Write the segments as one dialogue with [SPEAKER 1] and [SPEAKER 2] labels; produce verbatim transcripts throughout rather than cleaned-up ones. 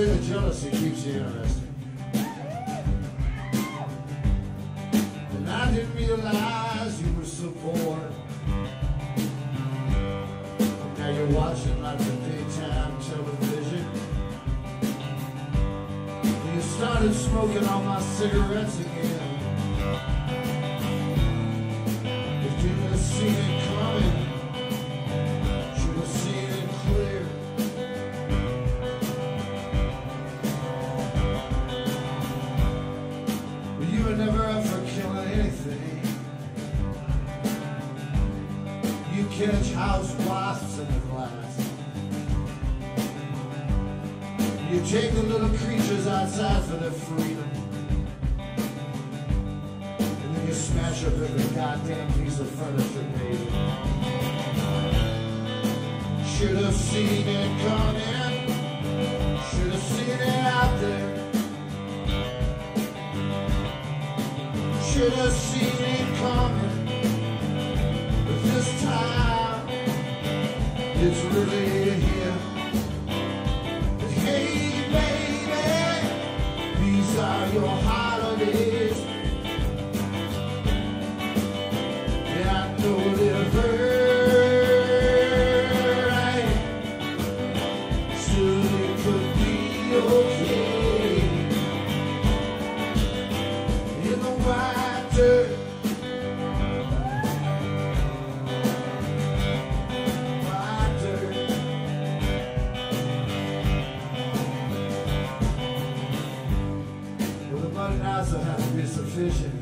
[SPEAKER 1] say that jealousy keeps you interested. And I didn't realize you were so bored. Now you're watching like the daytime television. You started smoking all my cigarettes again. If you'd have seen it coming, should have seen it clear. But you were never up for killing anything. You catch house wasps in the glass. You take the little creatures outside for their freedom. And then you smash up every goddamn piece of furniture, baby. Should have seen it coming. Should have seen it out there. Should have seen it coming. But this time, it's really here. Your holidays, yeah, I know they're right, still it could be okay. In the white dirt, white dirt. Nights will have to be sufficient.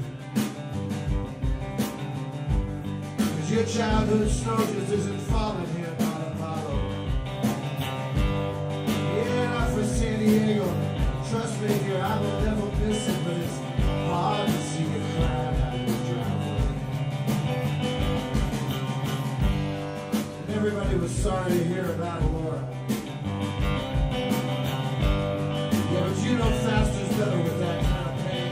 [SPEAKER 1] Cause your childhood snow just isn't falling here, not Apollo. Yeah, not for San Diego. Trust me, here I will never miss it, but it's hard to see you crying out of your driveway. And everybody was sorry to hear about Laura. Yeah, but you know faster's better with that kind of pain.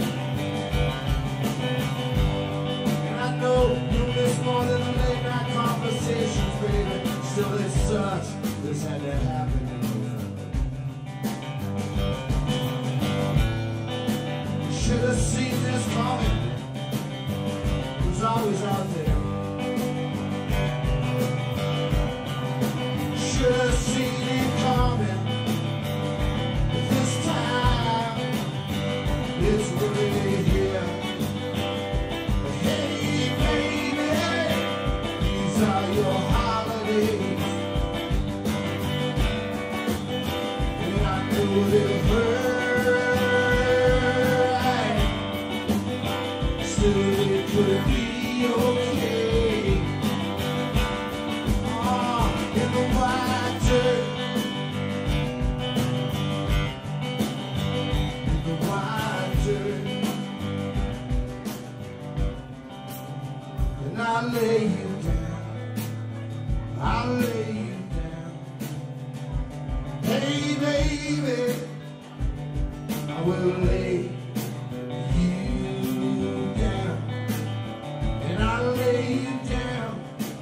[SPEAKER 1] And I know you miss more than the late night conversations, baby. Still it sucks. This had to happen in November. You should have seen this coming. It was always out there. Should have seen it coming. It's really here. But hey, baby, these are your holidays. And I know they'll hurt. Still, it could be okay. Oh, in the white dirt. And I'll lay you down, I'll lay you down. Hey baby, I will lay you down. And I'll lay you down.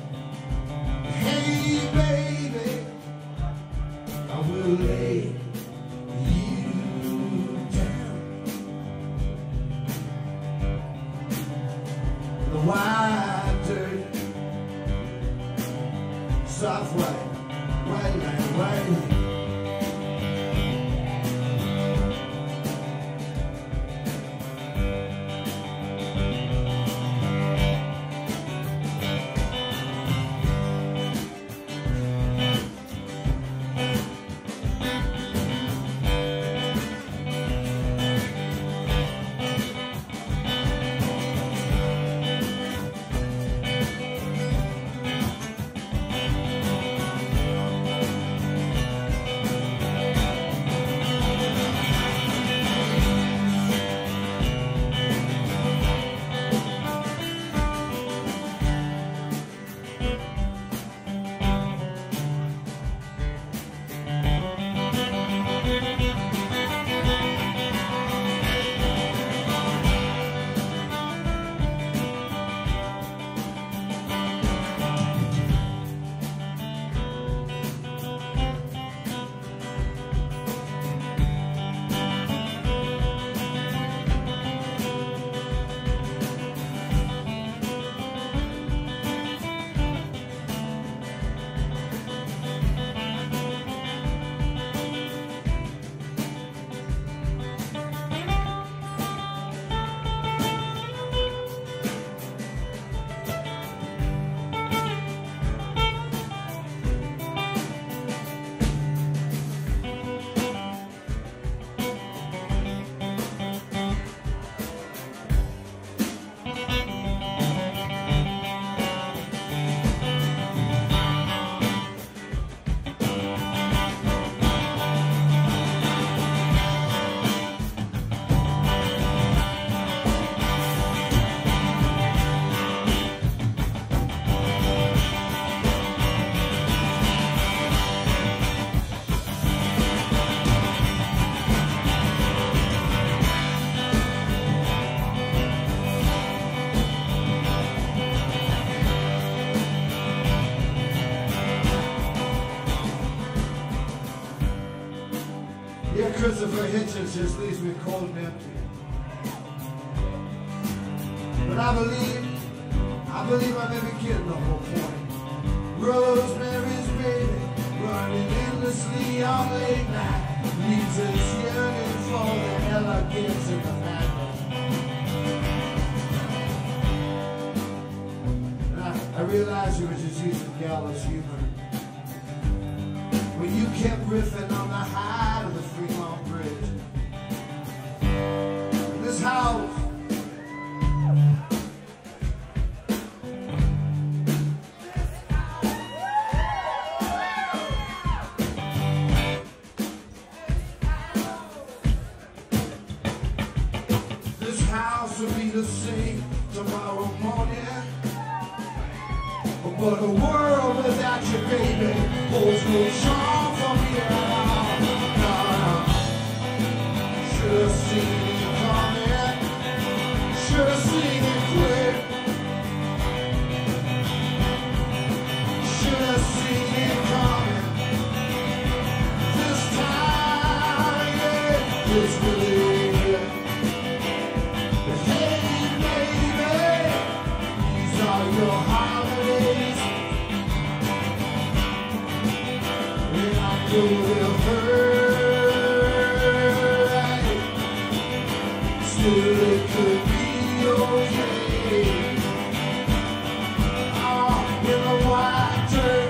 [SPEAKER 1] Hey baby, I will lay white dirt, soft white, white line, white. Christopher Hitchens just leaves me cold and empty. But I believe, I believe I may be getting the whole point. Rosemary's Baby, running endlessly on late night, leaves us yearning for the elegance and the madness. And I, I realized you were just using gallows humor when you kept riffing on the height of the Fremont Bridge. In this house, this house will be the same tomorrow morning. But a world without you, baby, holds no charm for me at all. No, no. Should've seen it coming, should've seen it quick, should've seen it coming. This time, yeah, it's really it. But hey, baby, these are your holidays. You will hurt, still it could be okay. Oh, in a white turn,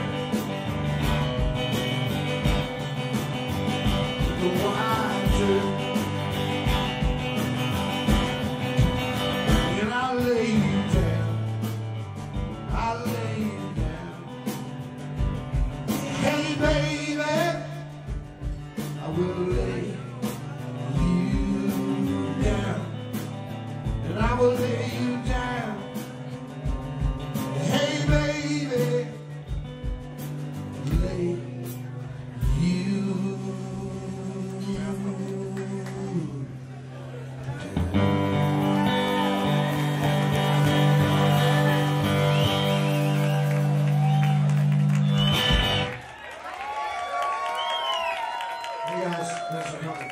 [SPEAKER 1] the white turn, and I'll lay you down, I'll lay you down. Hey, baby, I will lay you down, and I will lay you down. Hey, baby, lay you down. Hey guys, thanks for coming.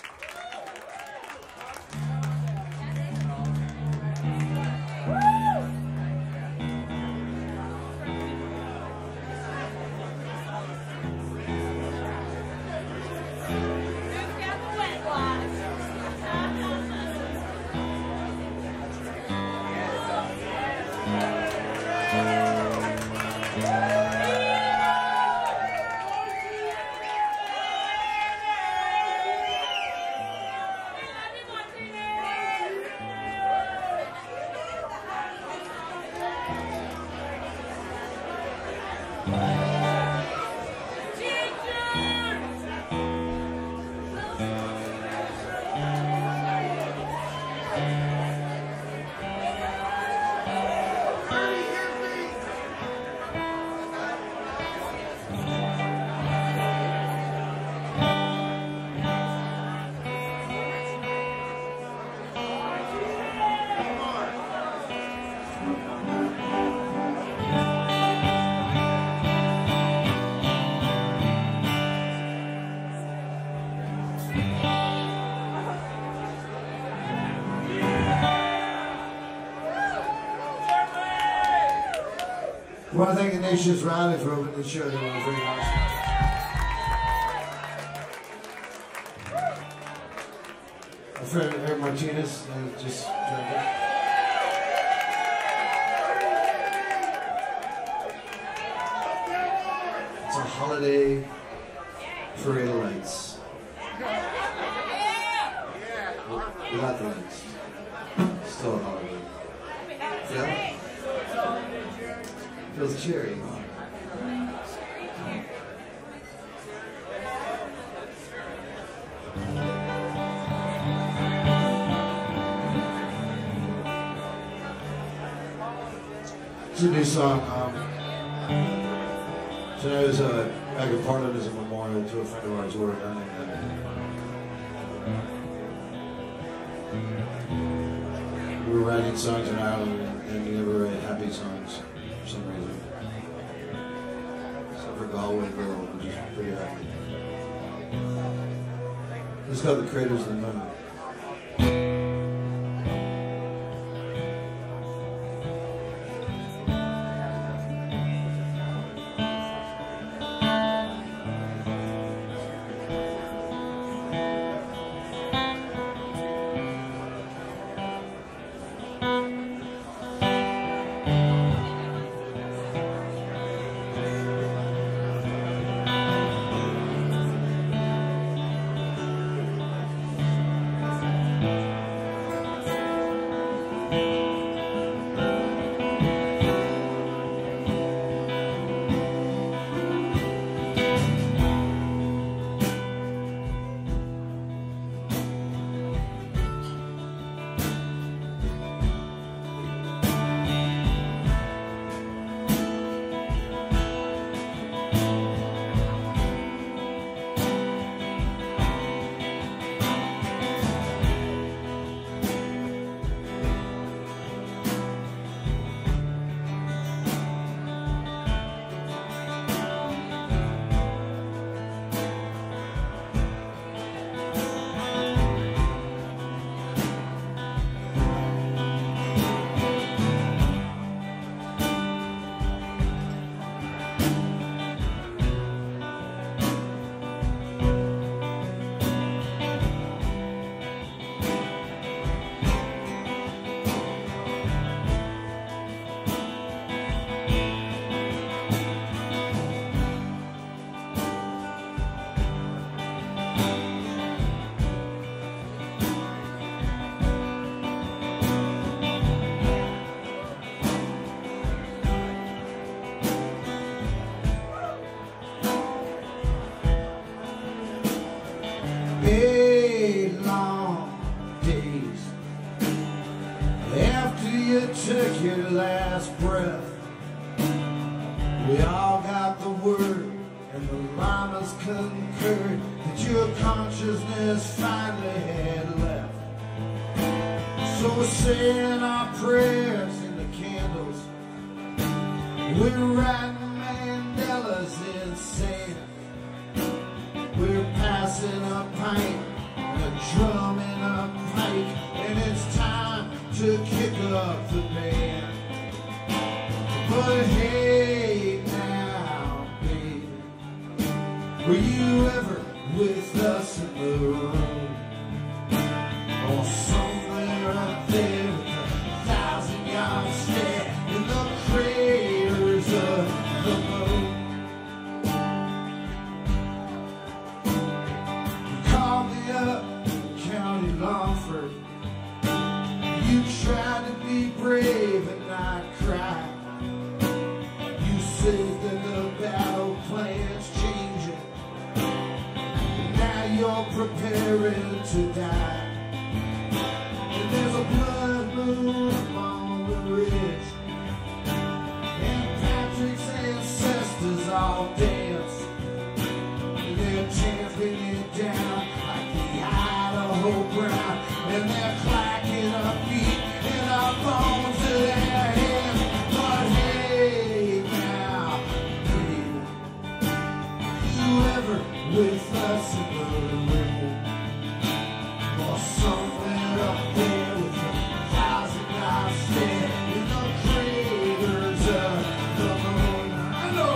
[SPEAKER 1] I want to thank the Nations Rally for opening the show. They were very awesome. My friend Eric Martinez uh, just joined us. It's a holiday parade of lights. Without the lights. Still a holiday. Yeah? Feels cheery. It's a new song. Um, tonight is a Mega Parliament is a memorial to a friend of ours, Laura Dunning. We were writing songs in Ireland, and we never write happy songs for some reason. Except for Galway Girl, which is pretty happy. It's called The Craters of the Moon. Eight long days after you took your last breath, we all got the word, and the llamas concurred that your consciousness finally had left. So we're saying our prayers in the candles, we're writing Mandelas in sand. We're passing a pint and a drum and a pike, and it's time to kick up the band. But hey now, baby, were you ever with us in the room? Or somewhere up there with a thousand yard stare in the craters of the moon? County Longford, you tried to be brave and not cry. You said that the battle plan's changing, and now you're preparing to die. And there's a blood moon upon the ridge, and Patrick's ancestors all dance, and they're champing it down ground, and they're clacking our feet and our bones to their hands. But hey now, baby, you ever with us in the room? Or somewhere up there with a thousand eyes stare in the craters of the moon? I know.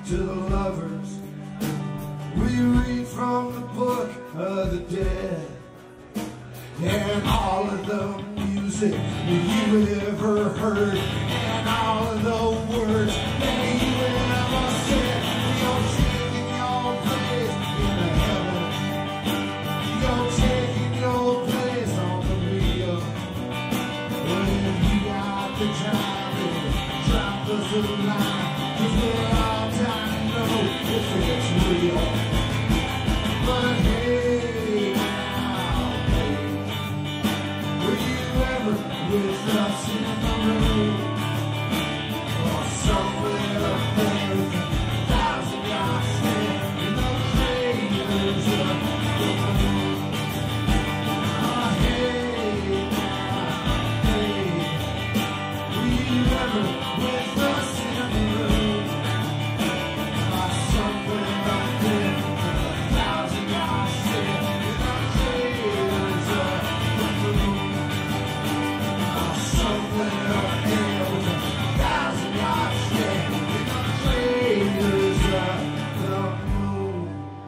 [SPEAKER 1] to the lovers. We read from the book of the dead, and all of the music that you ever heard, and all of the words that you ever said. You're taking your place in the heaven. You're taking your place on the radio. When you got the time, baby, drop us a line, 'cause we're all trying to know if it's real. But hey, now, baby, were you ever with us in the room? Or somewhere up there with a thousand yards in the craters of the moon? Oh, hey, now, hey, were you ever with us in the room? Or somewhere up there with a thousand yards in the craters of the moon? Or somewhere up there with a thousand yards in the craters of the moon?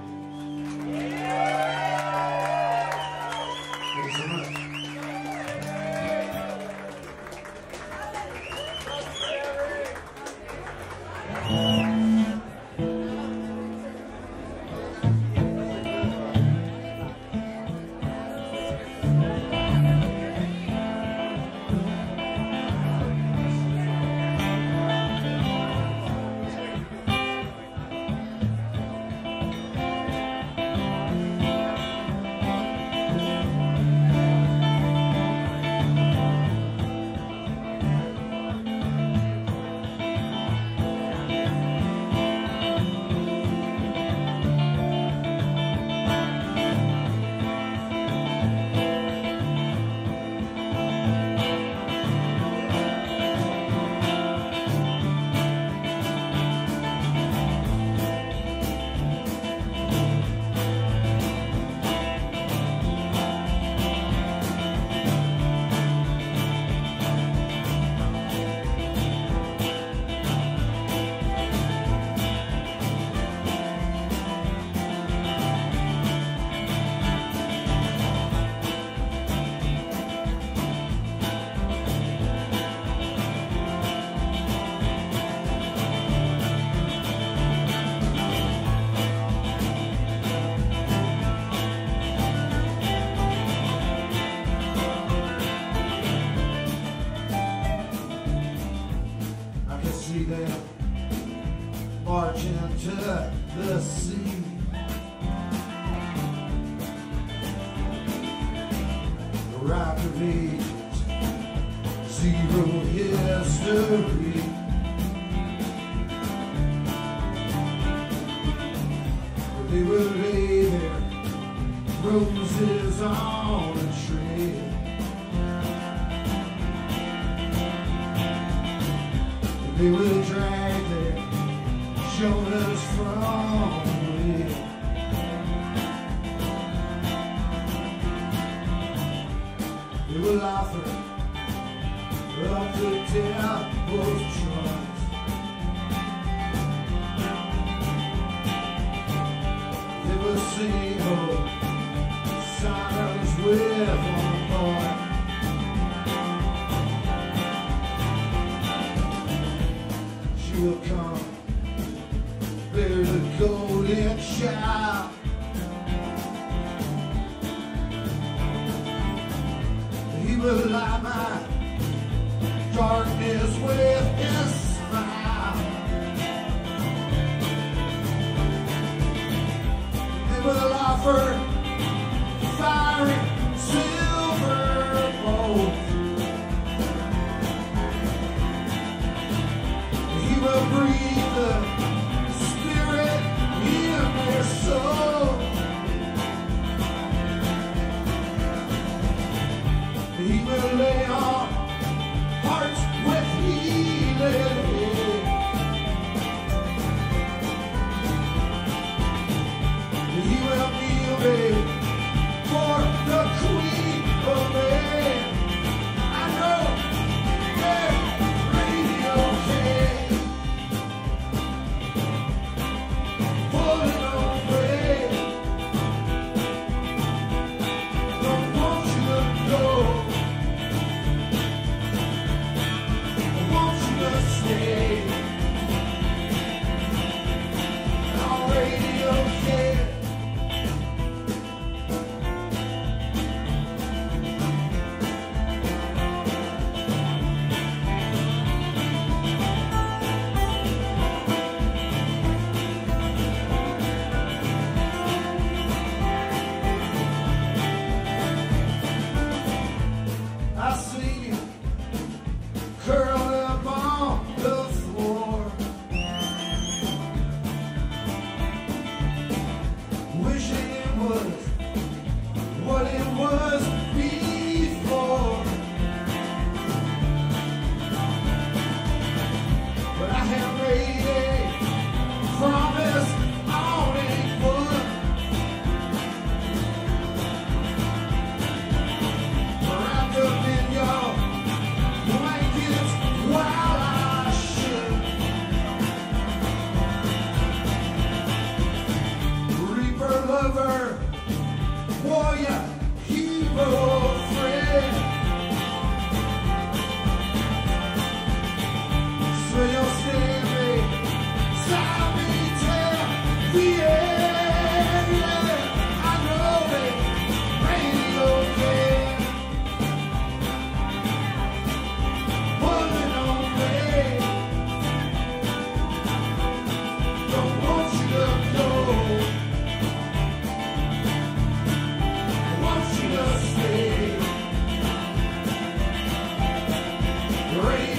[SPEAKER 1] Thank you so much. I can see them marching to the sea. The Rock of Ages, zero history. They will lay their roses on a tree. They will drag their shoulders from the wheel. They will offer up the devil's trust. They will sing, oh, silence with one heart. She will come, bear the golden child. He will light my darkness with his smile. They will offer fiery silver bowls. He will breathe the spirit in their soul. He will lay on hearts with healing. He will kneel for the Queen of Men. I know that radio can. curled up on the floor, wishing it was what it was before. But I have made a promise on a foot, wrapped up in your blankets while I should. Reaper, lover, warrior, hero, friend. So you'll stand me, stop me till the end. Yeah, I know it ain't okay, pulling on me. Don't want you to go, want you to stay. Rain